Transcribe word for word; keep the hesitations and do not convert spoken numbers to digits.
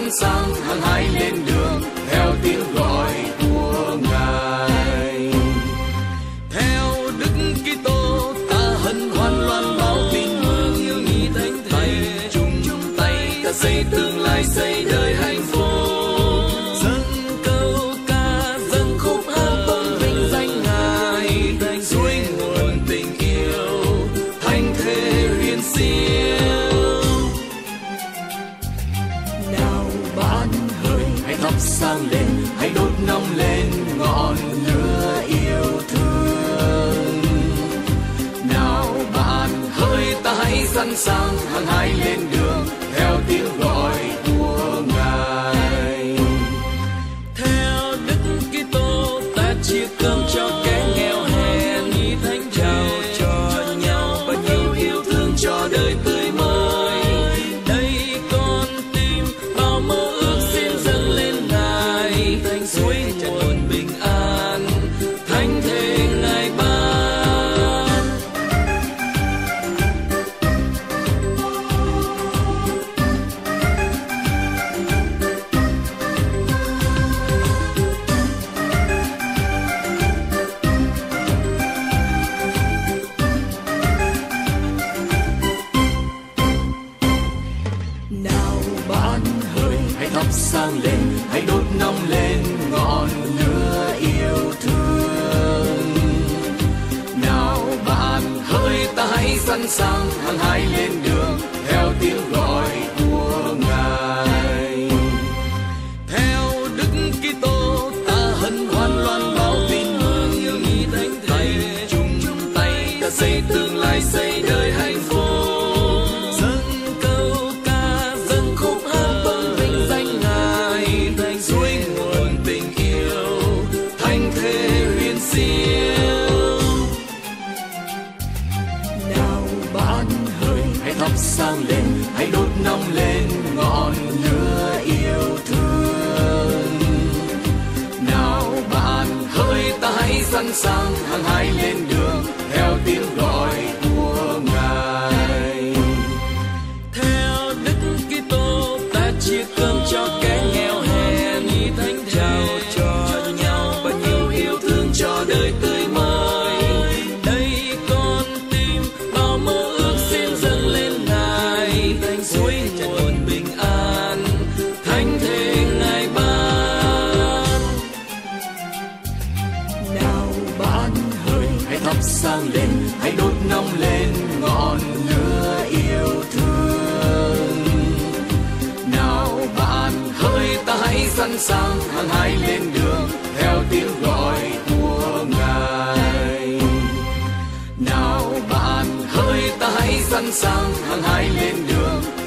sẵn sàng hăng hái lên đường theo tiếng gọi của Ngài. Theo Đức Kitô ta hân hoan loan báo tin mừng yêu nhị thánh thể, chung chung tay ta xây tương lai xây đời hạnh phúc. Dâng câu ca dâng khúc hát tôn vinh danh Ngài, suối nguồn tình yêu thánh thể huyền siêu. Nào bạn hỡi hãy thắp sáng lên, hãy đốt nóng lên ngọn lửa yêu thương. Nào bạn hỡi ta hãy sẵn sàng hăng hái lên đường theo tiếng gọi của Ngài. Theo Đức Kitô ta chia cơm cho kẻ nghèo hèn, nhị thánh trao cho nhau bao nhiêu yêu thương cho đời tươi mới. Đây con tim bao mơ ước xin dâng lên Ngài, thành suối nguồn bình an thánh thể Ngài ban. Nào bạn hỡi hãy thắp sáng lên, hãy đốt nóng lên ngọn lửa yêu thương. Nào bạn hỡi ta hãy sẵn sàng hăng hái lên đường theo tiếng gọi của Ngài. Theo Đức Kitô ta hân hoan loan báo tin mừng yêu nhị thánh thể, chung chung tay ta xây tương lai xây đời hạnh phúc. Dâng câu ca dâng khúc hát tôn vinh danh Ngài, thành suối nguồn tình yêu thánh thể huyền siêu. Nào bạn hỡi hãy thắp sáng lên, hãy đốt nóng lên ngọn lửa yêu thương. Nào bạn hỡi ta hãy sẵn sàng hăng hái lên đường theo tiếng gọi của Ngài. Theo Đức Kitô ta chia cơm cho kẻ nghèo hèn, nhị thánh trao cho nhau bao nhiêu yêu thương cho đời tươi mới. Đây con tim bao mơ ước xin dâng lên Ngài, thành suối nguồn bình an thánh thể Ngài ban. Nào bạn hỡi hãy thắp sáng lên, hãy đốt nóng lên ngọn lửa yêu thương. Nào bạn hỡi ta hãy sẵn sàng hăng hái lên đường theo tiếng gọi của Ngài. Nào bạn hỡi ta hãy sẵn sàng hăng hái lên đường